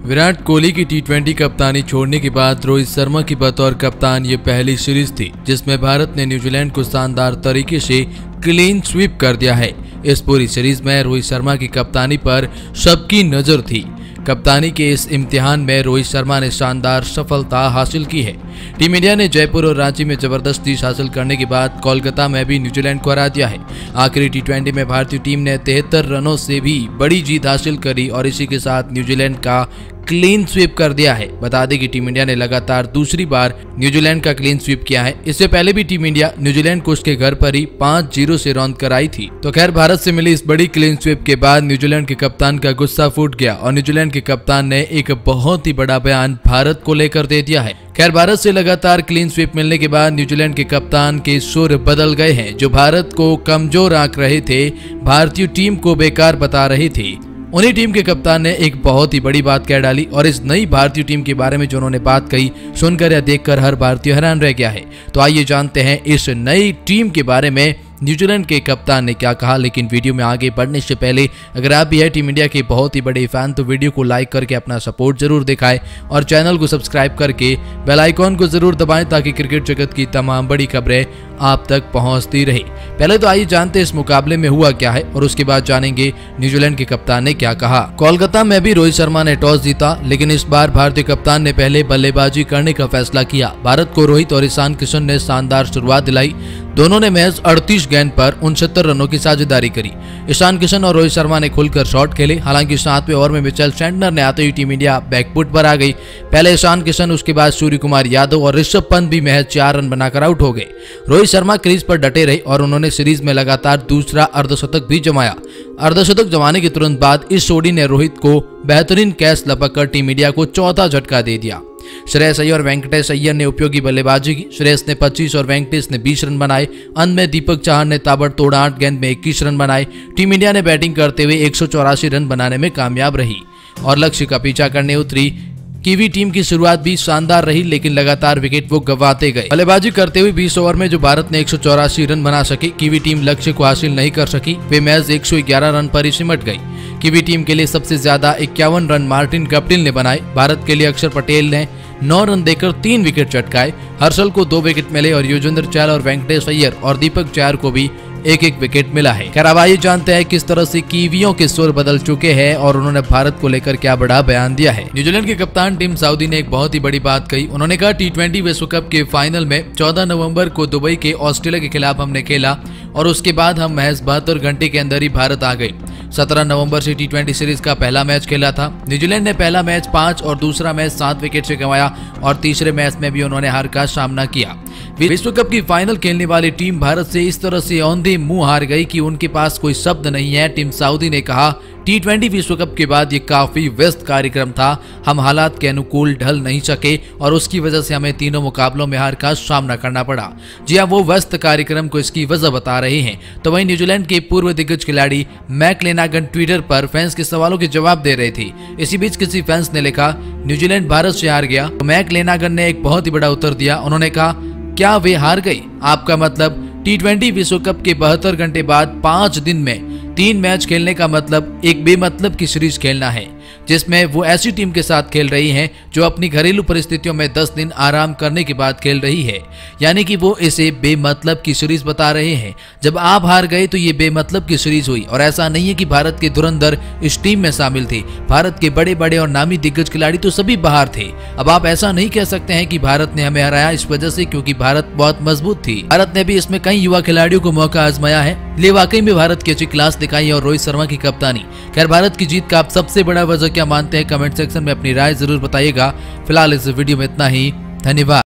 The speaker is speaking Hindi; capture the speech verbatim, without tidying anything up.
विराट कोहली की टी ट्वेंटी कप्तानी छोड़ने के बाद रोहित शर्मा की बतौर कप्तान ये पहली सीरीज थी जिसमें भारत ने न्यूजीलैंड को शानदार तरीके से क्लीन स्वीप कर दिया है। इस पूरी सीरीज में रोहित शर्मा की कप्तानी पर सबकी नजर थी। कप्तानी के इस इम्तिहान में रोहित शर्मा ने शानदार सफलता हासिल की है। टीम इंडिया ने जयपुर और रांची में जबरदस्त जीत हासिल करने के बाद कोलकाता में भी न्यूजीलैंड को हरा दिया है। आखिरी टी ट्वेंटी में भारतीय टीम ने तिहत्तर रनों से भी बड़ी जीत हासिल करी और इसी के साथ न्यूजीलैंड का क्लीन स्वीप कर दिया है। बता दें कि टीम इंडिया ने लगातार दूसरी बार न्यूजीलैंड का क्लीन स्वीप किया है। इससे पहले भी टीम इंडिया न्यूजीलैंड को उसके घर पर ही पाँच जीरो से रौंद कर आई थी। तो खैर, भारत से मिली इस बड़ी क्लीन स्वीप के बाद न्यूजीलैंड के कप्तान का गुस्सा फूट गया और न्यूजीलैंड के कप्तान ने एक बहुत ही बड़ा बयान भारत को लेकर दे दिया है। खैर, भारत से लगातार क्लीन स्वीप मिलने के बाद न्यूजीलैंड के कप्तान के सुर बदल गए हैं। जो भारत को कमजोर आंक रहे थे, भारतीय टीम को बेकार बता रहे थे, उन्हीं टीम के कप्तान ने एक बहुत ही बड़ी बात कह डाली और इस नई भारतीय टीम के बारे में जो उन्होंने बात कही, सुनकर या देखकर हर भारतीय हैरान रह गया है। तो आइए जानते हैं इस नई टीम के बारे में न्यूजीलैंड के कप्तान ने क्या कहा। लेकिन वीडियो में आगे बढ़ने से पहले अगर आप भी है टीम इंडिया के बहुत ही बड़े फैन तो वीडियो को लाइक करके अपना सपोर्ट जरूर दिखाएं और चैनल को सब्सक्राइब करके बेल आइकॉन को जरूर दबाएं ताकि क्रिकेट जगत की तमाम बड़ी खबरें आप तक पहुंचती रहे। पहले तो आइए जानते हैं इस मुकाबले में हुआ क्या है और उसके बाद जानेंगे न्यूजीलैंड के कप्तान ने क्या कहा। कोलकाता में भी रोहित शर्मा ने टॉस जीता, लेकिन इस बार भारतीय कप्तान ने पहले बल्लेबाजी करने का फैसला किया। भारत को रोहित और ईशान किशन ने शानदार शुरुआत दिलाई। दोनों ने मैच अड़तीस गेंद पर उनसत्तर रनों की साझेदारी करी। ईशान किशन और रोहित शर्मा ने खुलकर शॉट खेले। हालांकि सातवें ओवर में मिचेल सैंटनर ने आते ही टीम इंडिया बैकफुट पर आ गई। पहले ईशान किशन, उसके बाद सूर्य कुमार यादव और ऋषभ पंत भी महज चार रन बनाकर आउट हो गए। रोहित शर्मा क्रीज पर डटे रहे और उन्होंने सीरीज में लगातार दूसरा अर्धशतक भी जमाया। अर्धशतक जमाने के तुरंत बाद इस जोड़ी ने रोहित को बेहतरीन कैच लपक कर टीम इंडिया को चौथा झटका दे दिया। श्रेयस अय्यर और वेंकटेश अय्यर ने उपयोगी बल्लेबाजी की। श्रेयस ने पच्चीस और वेंकटेश ने बीस रन बनाए। अंत में दीपक चाहर ने ताबड़तोड़ आठ गेंद में इक्कीस रन बनाए। टीम इंडिया ने बैटिंग करते हुए एक सौ चौरासी रन बनाने में कामयाब रही और लक्ष्य का पीछा करने उतरी। कीवी टीम की शुरुआत भी शानदार रही, लेकिन लगातार विकेट वो गंवाते गए। बल्लेबाजी करते हुए बीस ओवर में जो भारत ने एक सौ चौरासी रन बना सके, कीवी टीम लक्ष्य को हासिल नहीं कर सकी। वे मैच एक सौ ग्यारह रन पर ही सिमट गई। कीवी टीम के लिए सबसे ज्यादा इक्यावन रन मार्टिन गप्टिल ने बनाए। भारत के लिए अक्षर पटेल ने नौ रन देकर तीन विकेट चटकाए। हर्षल को दो विकेट मिले और युजवेंद्र चहल और वेंकटेश अय्यर और दीपक चाहर को भी एक एक विकेट मिला है। खैर, अब आइए जानते हैं किस तरह से कीवियों के सुर बदल चुके हैं और उन्होंने भारत को लेकर क्या बड़ा बयान दिया है। न्यूजीलैंड के कप्तान टिम साउदी ने एक बहुत ही बड़ी बात कही। उन्होंने कहा, टी ट्वेंटी विश्व कप के फाइनल में चौदह नवंबर को दुबई के ऑस्ट्रेलिया के खिलाफ हमने खेला और उसके बाद हम महज बहत्तर घंटे के अंदर ही भारत आ गए। सत्रह नवंबर से टी ट्वेंटी सीरीज का पहला मैच खेला था। न्यूजीलैंड ने पहला मैच पांच और दूसरा मैच सात विकेट से गंवाया और तीसरे मैच में भी उन्होंने हार का सामना किया। विश्व कप की फाइनल खेलने वाली टीम भारत से इस तरह से औंधे मुंह हार गई कि उनके पास कोई शब्द नहीं है। टिम साउदी ने कहा, टी ट्वेंटी विश्व कप के बाद ये काफी व्यस्त कार्यक्रम था। हम हालात के अनुकूल ढल नहीं सके और उसकी वजह से हमें तीनों मुकाबलों में हार का सामना करना पड़ा। जी हाँ, वो व्यस्त कार्यक्रम को इसकी वजह बता रहे हैं। तो वहीं न्यूजीलैंड के पूर्व दिग्गज खिलाड़ी मैक लेनागन ट्विटर पर फैंस के सवालों के जवाब दे रहे थे। इसी बीच किसी फैंस ने लिखा, न्यूजीलैंड भारत से हार गया। तो मैक लेनागन ने एक बहुत ही बड़ा उत्तर दिया। उन्होंने कहा, क्या वे हार गए? आपका मतलब टी ट्वेंटी विश्व कप के बहत्तर घंटे बाद पांच दिन में तीन मैच खेलने का मतलब एक बेमतलब की सीरीज खेलना है, जिसमें वो ऐसी टीम के साथ खेल रही हैं जो अपनी घरेलू परिस्थितियों में दस दिन आराम करने के बाद खेल रही है। यानी कि वो इसे बेमतलब की सीरीज बता रहे हैं। जब आप हार गए तो ये बेमतलब की सीरीज हुई और ऐसा नहीं है कि भारत के धुरंधर इस टीम में शामिल थे। भारत के बड़े बड़े और नामी दिग्गज खिलाड़ी तो सभी बाहर थे। अब आप ऐसा नहीं कह सकते हैं कि भारत ने हमें हराया इस वजह से क्योंकि भारत बहुत मजबूत थी। भारत ने भी इसमें कई युवा खिलाड़ियों को मौका आजमाया है। ले वाकई में भारत की अच्छी क्लास दिखाई और रोहित शर्मा की कप्तानी। खैर, भारत की जीत का आप सबसे बड़ा वजह क्या मानते हैं? कमेंट सेक्शन में अपनी राय जरूर बताइएगा। फिलहाल इस वीडियो में इतना ही। धन्यवाद।